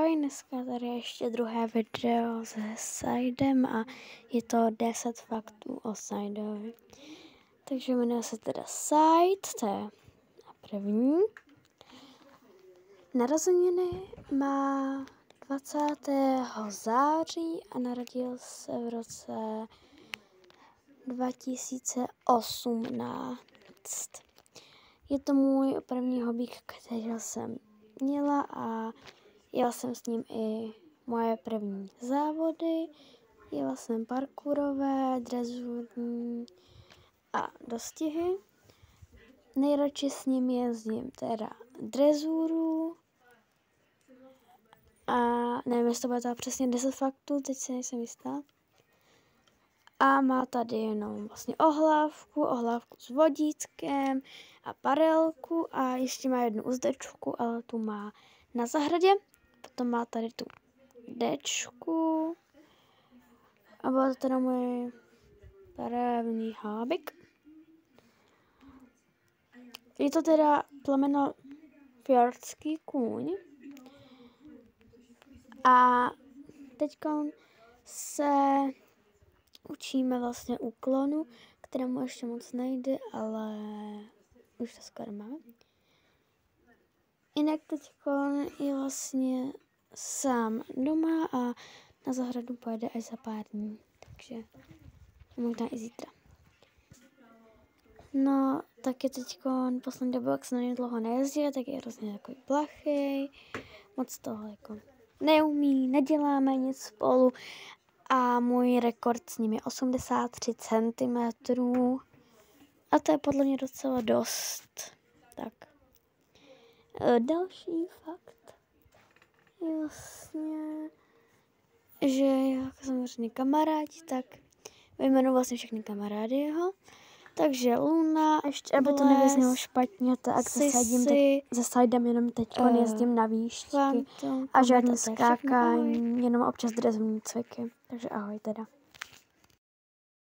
ahoj, dneska tady ještě druhé video se Saidem a je to 10 faktů o Saidovi. Takže jmenuje se teda Said, to je první. Narozeniny má 20. září a narodil se v roce 2018. Je to můj první hobík, který jsem měla a jela jsem s ním i moje první závody. Jela jsem parkourové, dresurní a dostihy. Nejradši s ním jezdím teda dresuru a nevím, jestli to bude teda přesně 10 faktů, teď si nejsem jistá. A má tady jenom vlastně ohlávku s vodítkem a parelku a ještě má jednu uzdečku, ale tu má na zahradě. Potom má tady tu dečku a byl to teda můj první hábik. Je to teda plemeno fjordský kůň a teďka se učíme vlastně úklonu, kterému ještě moc nejde, ale už to skoro máme. Jinak teďka je vlastně sám doma a na zahradu pojede až za pár dní, takže možná i zítra. No, tak je teďka poslední dobu, jak se na něj dlouho nejezdí, tak je hrozně takový plachý, moc toho jako neumí, neděláme nic spolu a můj rekord s ním je 83 cm a to je podle mě docela dost. Tak. Další fakt je vlastně, že jako samozřejmě kamarádi, tak vyjmenuji vlastně všechny kamarády jeho. Takže Luna, ještě aby to nevyznělo špatně, tak se Saidem jenom teď jezdím na výšky a žádný skákání, jenom občas drezumní cviky. Takže ahoj teda.